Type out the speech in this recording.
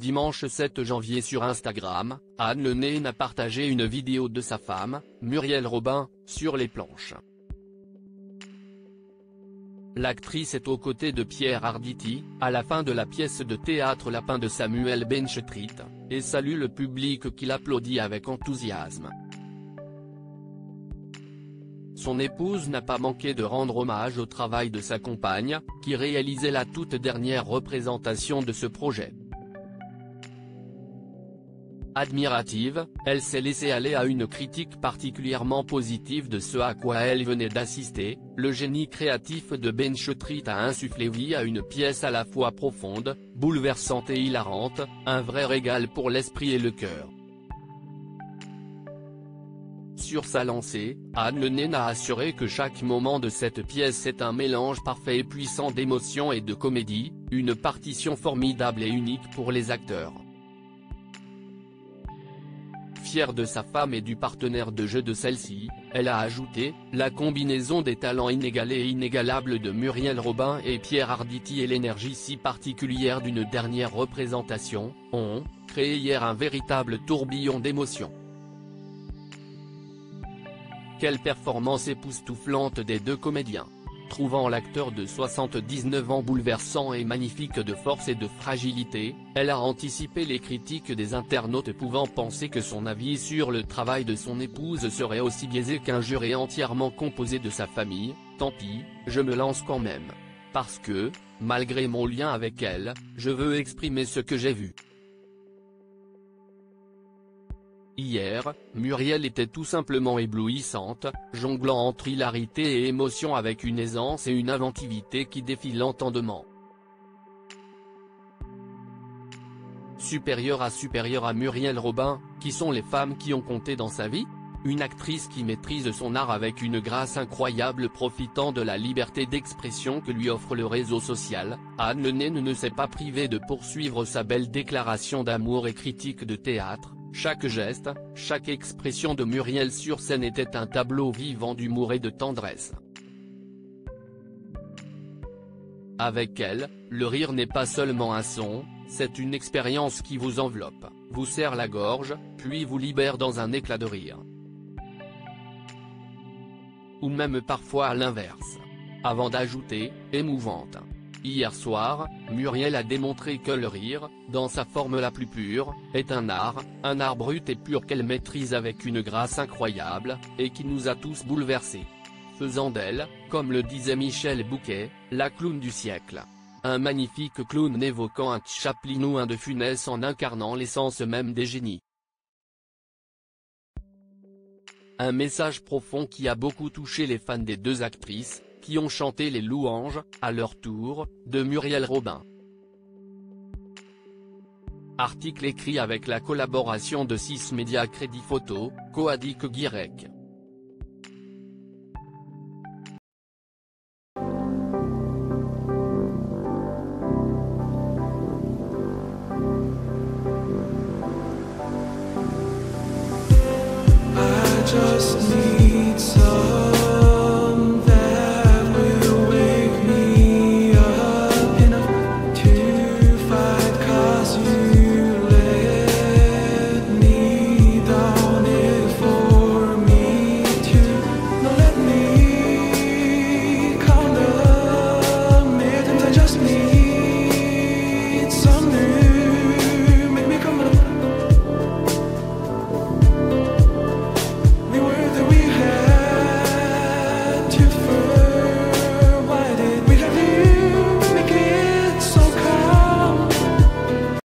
Dimanche 7 janvier sur Instagram, Anne Lenane a partagé une vidéo de sa femme, Muriel Robin, sur les planches. L'actrice est aux côtés de Pierre Arditi, à la fin de la pièce de théâtre Lapin de Samuel Benchetrit, et salue le public qui l'applaudit avec enthousiasme. Son épouse n'a pas manqué de rendre hommage au travail de sa compagne, qui réalisait la toute dernière représentation de ce projet. Admirative, elle s'est laissée aller à une critique particulièrement positive de ce à quoi elle venait d'assister. Le génie créatif de Benchetrit a insufflé vie à une pièce à la fois profonde, bouleversante et hilarante, un vrai régal pour l'esprit et le cœur. Sur sa lancée, Anne Lenane a assuré que chaque moment de cette pièce est un mélange parfait et puissant d'émotion et de comédie, une partition formidable et unique pour les acteurs. Fière de sa femme et du partenaire de jeu de celle-ci, elle a ajouté « La combinaison des talents inégalés et inégalables de Muriel Robin et Pierre Arditi et l'énergie si particulière d'une dernière représentation, ont créé hier un véritable tourbillon d'émotions. » Quelle performance époustouflante des deux comédiens. Trouvant l'acteur de 79 ans bouleversant et magnifique de force et de fragilité, elle a anticipé les critiques des internautes pouvant penser que son avis sur le travail de son épouse serait aussi biaisé qu'un jury entièrement composé de sa famille. Tant pis, je me lance quand même. Parce que, malgré mon lien avec elle, je veux exprimer ce que j'ai vu. Hier, Muriel était tout simplement éblouissante, jonglant entre hilarité et émotion avec une aisance et une inventivité qui défient l'entendement. Supérieure à Muriel Robin, qui sont les femmes qui ont compté dans sa vie ? Une actrice qui maîtrise son art avec une grâce incroyable profitant de la liberté d'expression que lui offre le réseau social, Anne Lenane ne s'est pas privée de poursuivre sa belle déclaration d'amour et critique de théâtre. Chaque geste, chaque expression de Muriel sur scène était un tableau vivant d'humour et de tendresse. Avec elle, le rire n'est pas seulement un son, c'est une expérience qui vous enveloppe, vous serre la gorge, puis vous libère dans un éclat de rire. Ou même parfois à l'inverse. Avant d'ajouter, émouvante. Hier soir, Muriel a démontré que le rire, dans sa forme la plus pure, est un art brut et pur qu'elle maîtrise avec une grâce incroyable, et qui nous a tous bouleversés. Faisant d'elle, comme le disait Michel Bouquet, la clown du siècle. Un magnifique clown évoquant un Chaplin ou un De Funès en incarnant l'essence même des génies. Un message profond qui a beaucoup touché les fans des deux actrices, qui ont chanté les louanges, à leur tour, de Muriel Robin. Article écrit avec la collaboration de 6 Médias Crédit Photo, Coadic Guirec.